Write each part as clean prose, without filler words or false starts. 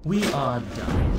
We are done.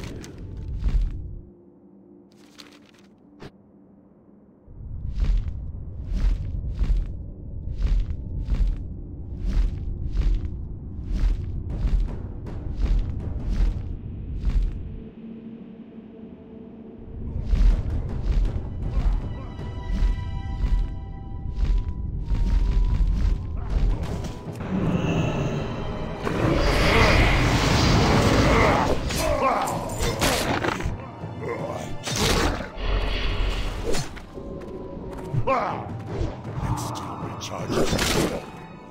And still recharging.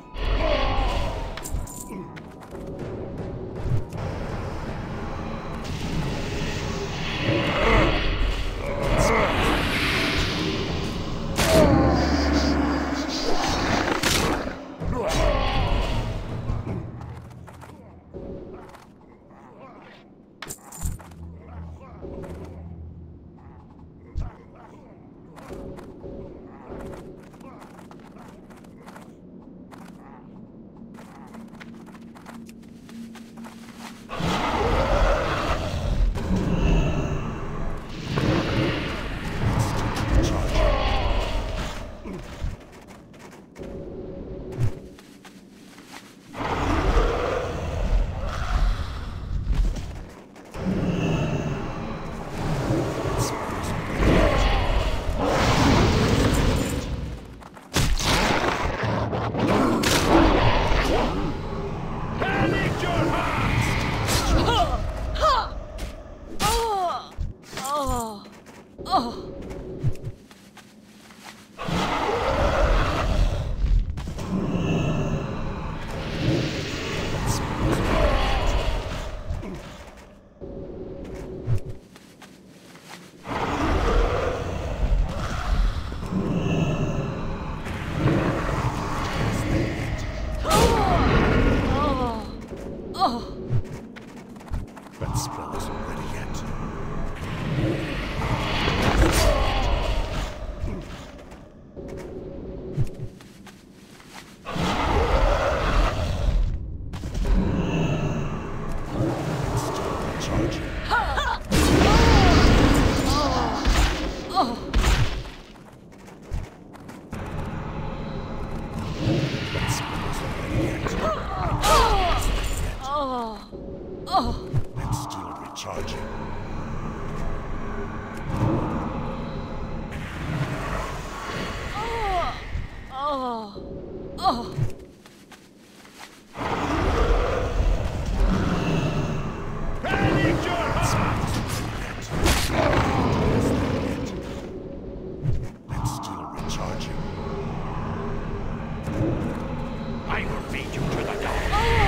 That spell isn't ready yet. It's still recharging. That spell isn't ready yet. It's still recharging. Panic your heart! It's still recharging. I will feed you to the dog.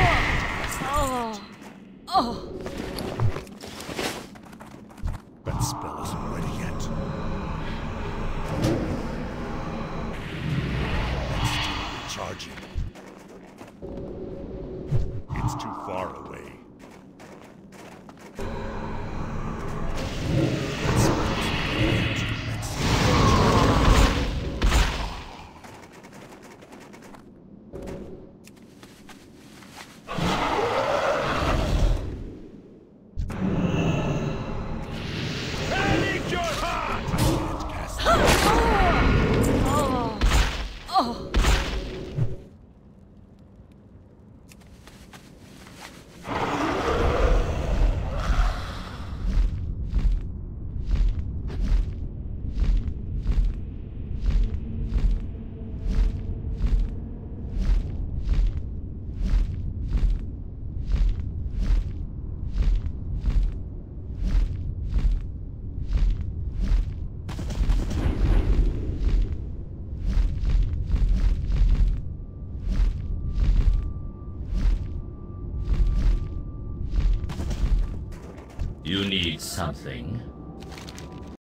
That spell isn't ready yet. It's still recharging. It's too far away. That spell isn't ready yet. It's Panic your heart! can't cast it. You need something.